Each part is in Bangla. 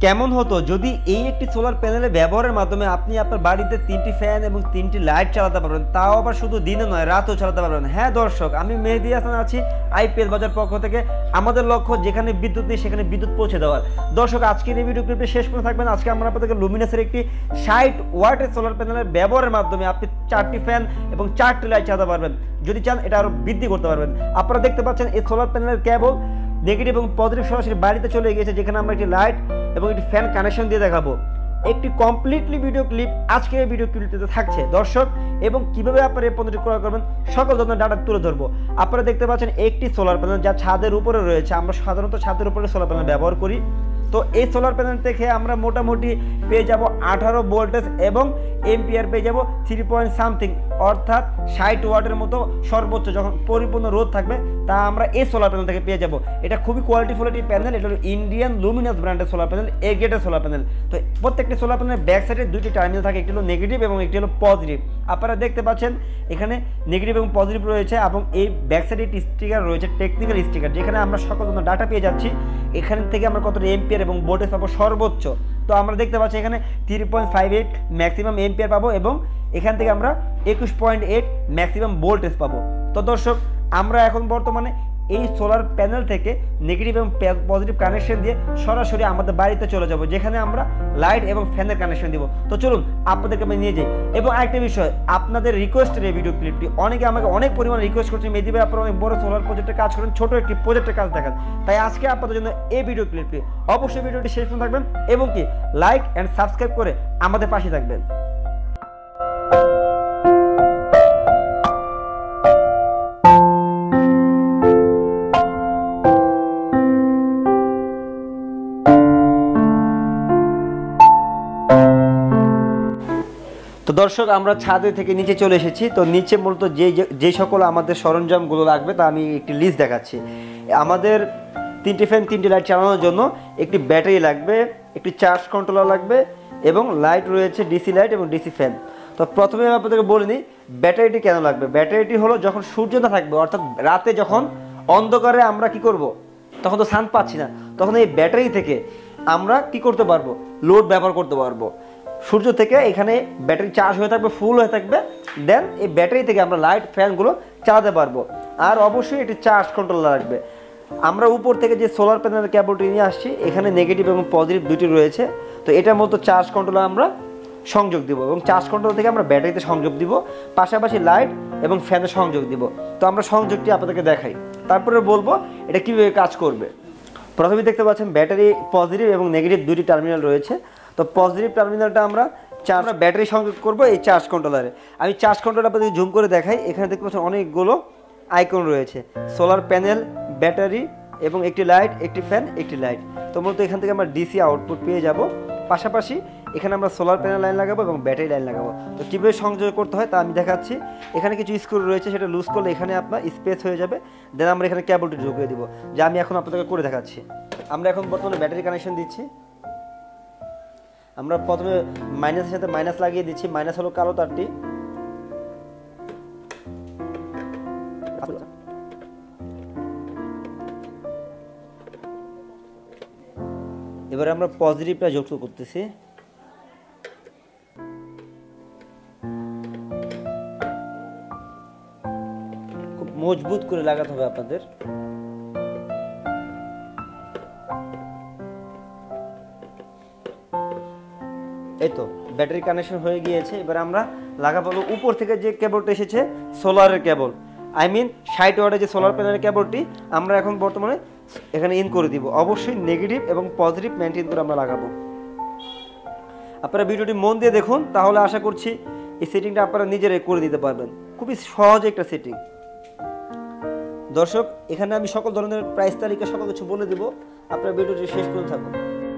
কেমন হতো যদি এই একটি সোলার প্যানেলে ব্যবহারের মাধ্যমে আপনি আপনার বাড়িতে 3টি ফ্যান এবং 3টি লাইট চালাতে পারবেন, তাও আবার শুধু দিনে নয় রাতেও চালাতে পারবেন। হ্যাঁ দর্শক, আমি মেহেদী হাসান আছি আইপিএস বাজার পক্ষ থেকে। আমাদের লক্ষ্য যেখানে বিদ্যুৎ নেই সেখানে বিদ্যুৎ পৌঁছে দেওয়ার। দর্শক, আজকের এই ভিডিও ক্লিপটি শেষ পর্যন্ত থাকবেন। আজকে আমরা আপনাদেরকে লুমিনাসের একটি 60 ওয়াটের সোলার প্যানেলের ব্যবহারের মাধ্যমে আপনি 4টি ফ্যান এবং 4টি লাইট চালাতে পারবেন। যদি চান এটা আরও বৃদ্ধি করতে পারবেন। আপনারা দেখতে পাচ্ছেন এই সোলার প্যানেলের কেবল নেগেটিভ এবং পজিটিভ সরাসরি বাড়িতে চলে গিয়েছে, যেখানে আমরা একটি লাইট এবং একটি ফ্যান কানেকশন দিয়ে দেখাবো। একটি কমপ্লিটলি ভিডিও ক্লিপ আজকের এই ভিডিও ক্লিপটিতে থাকছে দর্শক, এবং কিভাবে আপনারা এই পণ্যটি ক্রয় করবেন সকল ধরনের ডাটা তুলে ধরবো। আপনারা দেখতে পাচ্ছেন একটি সোলার প্যানেল যা ছাদের উপরে রয়েছে। আমরা সাধারণত ছাদের উপরে সোলার প্যানেল ব্যবহার করি। তো এই সোলার প্যানেল থেকে আমরা মোটামুটি পেয়ে যাব 18 ভোল্টেজ এবং এম্পিয়ার পেয়ে যাব 3 পয়েন্ট সামথিং, অর্থাৎ 60 ওয়াটের মতো সর্বোচ্চ যখন পরিপূর্ণ রোদ থাকবে তা আমরা এই সোলার প্যানেল থেকে পেয়ে যাব। এটা খুবই কোয়ালিটিফুল একটি প্যানেল। এটা হলো ইন্ডিয়ান লুমিনাস ব্র্যান্ডের সোলার প্যানেল, এ গ্রেডের সোলার প্যানেল। তো প্রত্যেকটি সোলার প্যানেলের ব্যাক সাইডে দুইটি টার্মিনাল থাকে, একটি হলো নেগেটিভ এবং একটি হলো পজিটিভ। আপনারা দেখতে পাচ্ছেন এখানে নেগেটিভ এবং পজিটিভ রয়েছে, এবং এই ব্যাক সাইডে একটি স্টিকার রয়েছে, টেকনিক্যাল স্টিকার, যেখানে আমরা সকল ধরনের ডাটা পেয়ে যাচ্ছি। এখান থেকে আমরা কতটা এম্পিয়ার এবং ভোল্টেজ পাবো সর্বোচ্চ। তো আমরা দেখতে পাচ্ছি এখানে 3.58 ম্যাক্সিমাম এম্পিয়ার পাবো, এবং এখান থেকে আমরা 21.8 ম্যাক্সিমাম ভোল্টেজ পাবো। তো দর্শক, আমরা এখন বর্তমানে এই সোলার প্যানেল থেকে নেগেটিভ এবং পজিটিভ কানেকশন দিয়ে সরাসরি আমাদের বাড়িতে চলে যাব, যেখানে আমরা লাইট এবং ফ্যানের কানেকশন দিব। তো চলুন আপনাদেরকে আমি নিয়ে যাই। এবং আরেকটা বিষয়, আপনাদের রিকোয়েস্টের এই ভিডিও ক্লিপটি অনেকে আমাকে অনেক পরিমাণে রিকোয়েস্ট করছে, মেহেদী ভাই আপনারা অনেক বড় সোলার প্রজেক্টের কাজ করেন, ছোট একটি প্রজেক্টের কাজ দেখান। তাই আজকে আপনাদের জন্য এই ভিডিও ক্লিপটি, অবশ্যই ভিডিওটি শেষ পর্যন্ত থাকবেন এবং কি লাইক অ্যান্ড সাবস্ক্রাইব করে আমাদের পাশে থাকবেন। তো দর্শক, আমরা ছাদে থেকে নিচে চলে এসেছি। তো নিচে মূলত যে সকল আমাদের সরঞ্জামগুলো লাগবে তা আমি একটি লিস্ট দেখাচ্ছি। আমাদের 3টি ফ্যান 3টি লাইট চালানোর জন্য একটি ব্যাটারি লাগবে, একটি চার্জ কন্ট্রোলার লাগবে, এবং লাইট রয়েছে ডিসি লাইট এবং ডিসি ফ্যান। তো প্রথমে আমি আপনাদেরকে বলে নিই ব্যাটারিটি কেন লাগবে। ব্যাটারিটি হলো যখন সূর্য না থাকবে, অর্থাৎ রাতে যখন অন্ধকারে আমরা কি করব, তখন তো সান পাচ্ছি না, তখন এই ব্যাটারি থেকে আমরা কি করতে পারবো, লোড ব্যবহার করতে পারবো। সূর্য থেকে এখানে ব্যাটারি চার্জ হয়ে থাকবে, ফুল হয়ে থাকবে, দেন এই ব্যাটারি থেকে আমরা লাইট ফ্যানগুলো চালাতে পারবো। আর অবশ্যই এটি চার্জ কন্ট্রোলার লাগবে। আমরা উপর থেকে যে সোলার প্যানেলের কেবলটি নিয়ে আসছি, এখানে নেগেটিভ এবং পজিটিভ দুটি রয়েছে। তো এটার মতো চার্জ কন্ট্রোলার আমরা সংযোগ দিব, এবং চার্জ কন্ট্রোলার থেকে আমরা ব্যাটারিতে সংযোগ দিব, পাশাপাশি লাইট এবং ফ্যানে সংযোগ দিব। তো আমরা সংযোগটি আপনাদেরকে দেখাই, তারপরে বলবো এটা কীভাবে কাজ করবে। প্রথমে দেখতে পাচ্ছেন ব্যাটারি পজিটিভ এবং নেগেটিভ দুটি টার্মিনাল রয়েছে। তো পজিটিভ টার্মিনালটা আমরা ব্যাটারি সংযোগ করব এই চার্জ কন্ট্রোলারে। আমি চার্জ কন্ট্রোলার আপনাদের জুম করে দেখাই। এখানে দেখতে পাচ্ছেন অনেকগুলো আইকন রয়েছে, সোলার প্যানেল, ব্যাটারি এবং একটি লাইট, একটি ফ্যান, একটি লাইট। তো মূলত এখান থেকে আমরা ডিসি আউটপুট পেয়ে যাব। পাশাপাশি এখানে আমরা সোলার প্যানেল লাইন লাগাবো এবং ব্যাটারি লাইন লাগাবো। তো কীভাবে সংযোগ করতে হয় তা আমি দেখাচ্ছি। এখানে কিছু স্ক্রু রয়েছে, সেটা লুজ করলে এখানে আপনার স্পেস হয়ে যাবে, দেন আমরা এখানে কেবলটি ঢুকিয়ে দিব, যা আমি এখন আপনাদেরকে করে দেখাচ্ছি। আমরা এখন বর্তমানে ব্যাটারি কানেকশন দিচ্ছি। আমরা প্রথমে মাইনাসের সাথে মাইনাস লাগিয়ে দিচ্ছি। মাইনাস হলো কালো তারটি, এবারে আমরা পজিটিভটা যুক্ত করতেছি। খুব মজবুত করে লাগাতে হবে আপনাদের। এই তো ব্যাটারি কানেকশন হয়ে গিয়েছে। এবার আমরা লাগাবো উপর থেকে যে কেবলটা এসেছে সোলারের কেবল, আই মিন 60 ওয়াটের যে সোলার প্যানেলের কেবলটি আমরা এখন বর্তমানে এখানে ইন করে দিব। অবশ্যই নেগেটিভ এবং পজিটিভ মেনটেন করে আমরা লাগাবো। আপনারা ভিডিওটি মন দিয়ে দেখুন, তাহলে আশা করছি এই সেটিংটা আপনারা নিজেরাই করে দিতে পারবেন। খুবই সহজ একটা সেটিং। দর্শক, এখানে আমি সকল ধরনের প্রাইস তালিকা সকল কিছু বলে দিব, আপনারা ভিডিওটি শেষ পর্যন্ত থাকুন।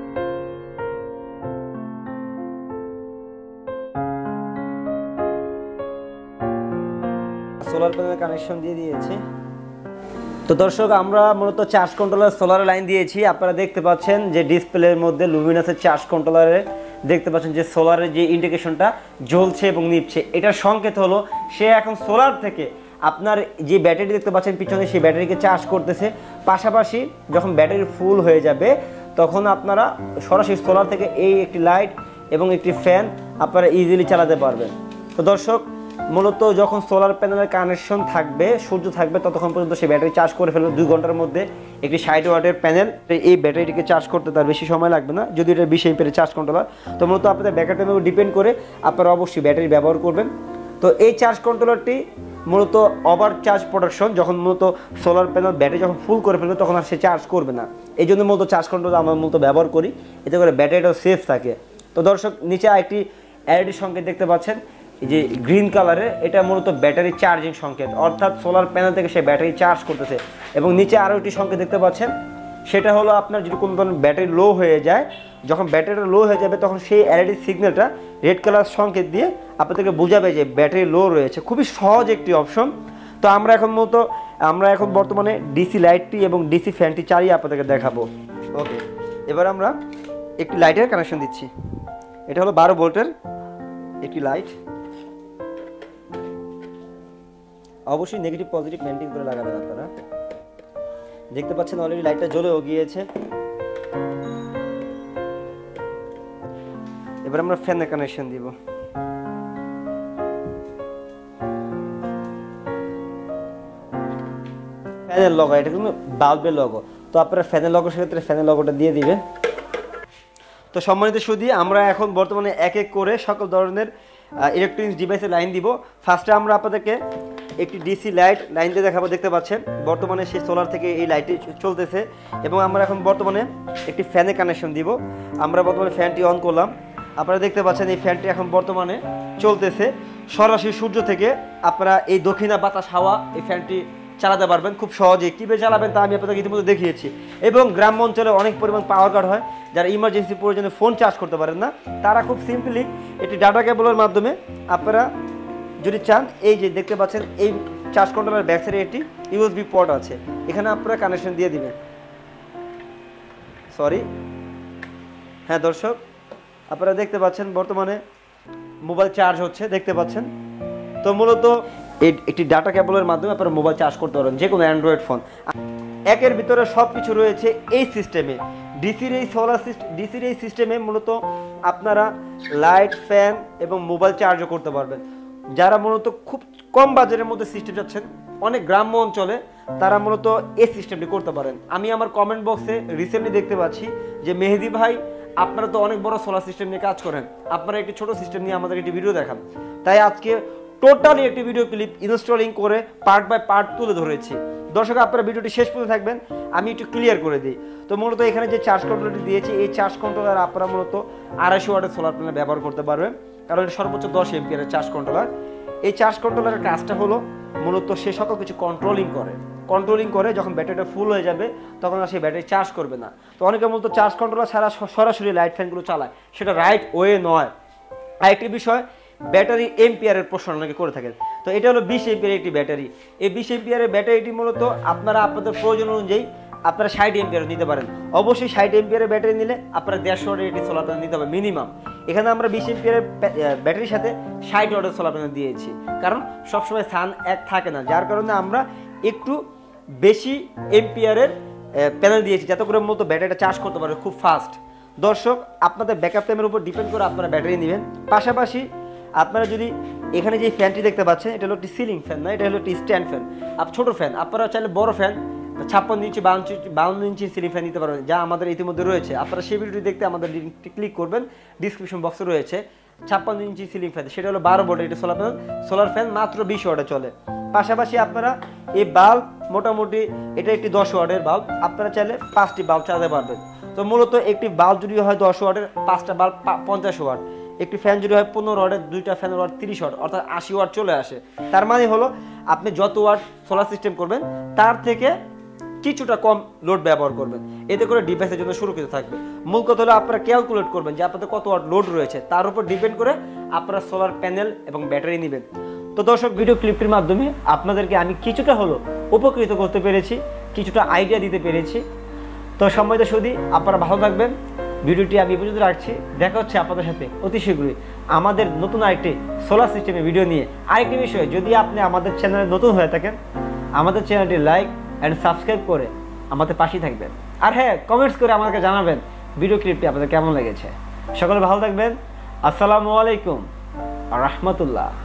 সোলার প্যানেল কানেকশন দিয়ে দিয়েছি। তো দর্শক, আমরা মূলত চার্জ কন্ট্রোলার সোলার লাইন দিয়েছি। আপনারা দেখতে পাচ্ছেন যে ডিসপ্লের মধ্যে লুমিনাসের চার্জ কন্ট্রোলারে দেখতে পাচ্ছেন যে সোলারের যে ইন্ডিকেশনটা জ্বলছে এবং নিচ্ছে, এটার সংকেত হলো সে এখন সোলার থেকে আপনার যে ব্যাটারি দেখতে পাচ্ছেন পিছনে, সেই ব্যাটারিকে চার্জ করতেছে। পাশাপাশি যখন ব্যাটারি ফুল হয়ে যাবে তখন আপনারা সরাসরি সোলার থেকে এই একটি লাইট এবং একটি ফ্যান আপনারা ইজিলি চালাতে পারবেন। তো দর্শক, মূলত যখন সোলার প্যানেলের কানেকশন থাকবে, সূর্য থাকবে, ততক্ষণ পর্যন্ত সেই ব্যাটারি চার্জ করে ফেলবে। 2 ঘন্টার মধ্যে একটি 60 ওয়াটের প্যানেল, এই ব্যাটারিটিকে চার্জ করতে তার বেশি সময় লাগবে না, যদি এটা 20 এমপিয়ারের চার্জ কন্ট্রোলার। তো মূলত আপনাদের ব্যাকআপ টাইমের উপর ডিপেন্ড করে আপনারা অবশ্যই ব্যাটারি ব্যবহার করবেন। তো এই চার্জ কন্ট্রোলারটি মূলত ওভার চার্জ প্রোটেকশন, যখন মূলত সোলার প্যানেল ব্যাটারি যখন ফুল করে ফেলবে তখন আর সে চার্জ করবে না, এই জন্য মূলত চার্জ কন্ট্রোলার আমরা মূলত ব্যবহার করি, এতে করে ব্যাটারিটাও সেফ থাকে। তো দর্শক, নিচে একটি এলইডি সংকেত দেখতে পাচ্ছেন, এই যে গ্রিন কালারের, এটা মূলত ব্যাটারি চার্জিং সংকেত, অর্থাৎ সোলার প্যানেল থেকে সে ব্যাটারি চার্জ করতেছে। এবং নিচে আরও একটি সংকেত দেখতে পাচ্ছেন, সেটা হলো আপনার যদি কোনো ধরনের ব্যাটারি লো হয়ে যায়, যখন ব্যাটারিটা লো হয়ে যাবে তখন সেই এলইডি সিগন্যালটা রেড কালার সংকেত দিয়ে আপনাদেরকে বোঝাবে যে ব্যাটারি লো রয়েছে। খুবই সহজ একটি অপশন। তো আমরা এখন বর্তমানে ডিসি লাইটটি এবং ডিসি ফ্যানটি চালিয়ে আপনাদেরকে দেখাবো। ওকে, এবার আমরা একটি লাইটের কানেকশন দিচ্ছি। এটা হলো 12 ভোল্টের একটি লাইট। অবশ্যই নেগেটিভ পজিটিভ মেনটেন করে লাগাবেন আপনারা। দেখতে পাচ্ছেন অলরেডি লাইটটা জ্বলেও গিয়েছে। এবার আমরা ফ্যানের কানেকশন দিব। ফ্যানের লগো, এটা কিন্তু বাল্বের লগো, তো আপনারা ফ্যানের লগো সেক্ষেত্রে ফ্যানের লগোটা দিয়ে দিবেন। তো সম্মানিত সুধী, আমরা এখন বর্তমানে এক এক করে সকল ধরনের ইলেকট্রনিক্স ডিভাইসের লাইন দিব। ফার্স্টে আমরা আপনাদেরকে একটি ডিসি লাইন দিয়ে দেখাবো। দেখতে পাচ্ছেন বর্তমানে সেই সোলার থেকে এই লাইটটি চলতেছে, এবং আমরা এখন বর্তমানে একটি ফ্যানের কানেকশন দিব। আমরা বর্তমানে ফ্যানটি অন করলাম, আপনারা দেখতে পাচ্ছেন এই ফ্যানটি এখন বর্তমানে চলতেছে। সরাসরি সূর্য থেকে আপনারা এই দক্ষিণা বাতাস হাওয়া এই ফ্যানটি চালাতে পারবেন খুব সহজে। কীভাবে চালাবেন তা আমি আপনাদেরকে ইতিমধ্যে দেখিয়েছি। এবং গ্রাম্য অঞ্চলে অনেক পরিমাণ পাওয়ার কাট হয়, যারা ইমার্জেন্সি প্রয়োজনে ফোন চার্জ করতে পারেন না, তারা খুব সিম্পলি একটি ডাটা কেবলের মাধ্যমে আপনারা যদি চান, এই যে দেখতে পাচ্ছেন এই চার্জ কন্ট্রোলার ব্যাক সাইডে একটি ইউএসবি পোর্ট আছে, এখানে আপনারা কানেকশন দিয়ে দিবেন। হ্যাঁ দর্শক, আপনারা দেখতে পাচ্ছেন বর্তমানে মোবাইল চার্জ হচ্ছে, দেখতে পাচ্ছেন। তো মূলত একটি ডাটা কেবলের মাধ্যমে আপনারা মোবাইল চার্জ করতে পারেন, যে কোনো অ্যান্ড্রয়েড ফোন। একের ভিতরে সব কিছু রয়েছে এই সিস্টেমে। ডিসির এই সিস্টেমে মূলত আপনারা লাইট, ফ্যান এবং মোবাইল চার্জও করতে পারবেন। যারা মূলত খুব কম বাজেটের মধ্যে সিস্টেম চাচ্ছেন অনেক গ্রাম্য অঞ্চলে, তারা মূলত এই সিস্টেমটি করতে পারেন। আমি আমার কমেন্ট বক্সে রিসেন্টলি দেখতে পাচ্ছি যে মেহেদি ভাই, আপনারা তো অনেক বড় সোলার সিস্টেম নিয়ে কাজ করেন, আপনারা একটি ছোট সিস্টেম নিয়ে আমাদের একটি ভিডিও দেখান। তাই আজকে টোটালি একটি ভিডিও ক্লিপ ইনস্টলিং করে পার্ট বাই পার্ট তুলে ধরেছি। দর্শক, আপনারা ভিডিওটি শেষ পর্যন্ত থাকবেন, আমি একটু ক্লিয়ার করে দিই। তো মূলত এখানে যে চার্জ কন্ট্রোলারটি দিয়েছি, এই চার্জ কন্ট্রোলার আপনারা মূলত 250 ওয়াটের সোলার প্যানেল ব্যবহার করতে পারবেন, কারণ এটা সর্বোচ্চ 10 এমপিয়ারের চার্জ কন্ট্রোলার। এই চার্জ কন্ট্রোলারের কাজটা হলো মূলত সে সকল কিছু কন্ট্রোলিং করে যখন ব্যাটারিটা ফুল হয়ে যাবে তখন আর সেই ব্যাটারি চার্জ করবে না। তো অনেকে মূলত চার্জ কন্ট্রোলার ছাড়া সরাসরি লাইট ফ্যানগুলো চালায়, সেটা রাইট ওয়ে নয়। আরেকটি বিষয়, ব্যাটারি এম্পিয়ারের প্রশ্ন অনেকে করে থাকেন। তো এটা হলো 20 এমপিয়ারের একটি ব্যাটারি। এই 20 এমপিয়ারের ব্যাটারিটি মূলত আপনারা আপনাদের প্রয়োজন অনুযায়ী আপনারা 60 এমপিয়ার নিতে পারেন। অবশ্যই 60 এমপিয়ারের ব্যাটারি নিলে আপনারা 150 ওয়াটের একটি সোলার প্যানেল নিতে হবে মিনিমাম। এখানে আমরা 20 এমপিয়ারের ব্যাটারির সাথে 60 ওয়াটের সোলার প্যানেল দিয়েছি, কারণ সবসময় সান এক থাকে না, যার কারণে আমরা একটু বেশি এমপিয়ারের প্যানেল দিয়েছি, যাতে করে মূলত ব্যাটারিটা চার্জ করতে পারে খুব ফাস্ট। দর্শক, আপনাদের ব্যাকআপ টাইমের উপর ডিপেন্ড করে আপনারা ব্যাটারি নেবেন। পাশাপাশি আপনারা যদি এখানে যে ফ্যানটি দেখতে পাচ্ছেন, এটা হলো একটি সিলিং ফ্যান না, এটা হলো একটি স্ট্যান্ড ফ্যান। ছোট ফ্যান, আপনারা চাইলে বড় fan 56 inch 52 inch ceiling fan নিতে পারবেন, যা আমাদের ইতিমধ্যে রয়েছে। আপনারা সেই ভিডিওটি দেখতে আমাদের লিঙ্কটি ক্লিক করবেন, ডিসক্রিপশন বক্সে রয়েছে 56 ইঞ্চি সিলিং ফ্যান, সেটা হলো 12 ভোল্টের একটি সোলার ফ্যান, মাত্র 20 ওয়াটে চলে। পাশাপাশি আপনারা এই বাল্ব মোটামুটি এটা একটি 10 ওয়াটের বাল্ব, আপনারা চাইলে 5টি বাল্ব চালাতে পারবেন। তো মূলত একটি বাল্ব যদি হয় 10 ওয়াটের, 5টা বাল্ব 50 ওয়াট। একটি ফ্যান যদি হয় 15 ওয়াটের, 2টা ফ্যানের ওয়াট 30 ওয়াট, অর্থাৎ 80 ওয়াট চলে আসে। তার মানে হলো আপনি যত ওয়াট সোলার সিস্টেম করবেন তার থেকে কিছুটা কম লোড ব্যবহার করবেন, এতে করে ডিভাইসের জন্য সুরক্ষিত থাকবে। মূল কথা হলো আপনারা ক্যালকুলেট করবেন যে আপনাদের কত ওয়াট লোড রয়েছে, তার উপর ডিপেন্ড করে আপনারা সোলার প্যানেল এবং ব্যাটারি নেবেন। তো দর্শক, ভিডিও ক্লিপটির মাধ্যমে আপনাদেরকে আমি কিছুটা হলো উপকৃত করতে পেরেছি, কিছুটা আইডিয়া দিতে পেরেছি। তো সম্মানিত সুধী, আপনারা ভালো থাকবেন। ভিডিওটি আমি পর্যন্ত রাখছি, দেখা হচ্ছে আপনাদের সাথে অতি শীঘ্রই আমাদের নতুন আরেকটি সোলার সিস্টেমের ভিডিও নিয়ে। আরেকটি বিষয়, যদি আপনি আমাদের চ্যানেলে নতুন হয়ে থাকেন, আমাদের চ্যানেলটি লাইক অ্যান্ড সাবস্ক্রাইব করে আমাদের পাশেই থাকবেন। আর হ্যাঁ, কমেন্টস করে আমাকে জানাবেন ভিডিও ক্লিপটি আপনাদের কেমন লেগেছে। সকলে ভালো থাকবেন। আসসালামু আলাইকুম রাহমাতুল্লাহ।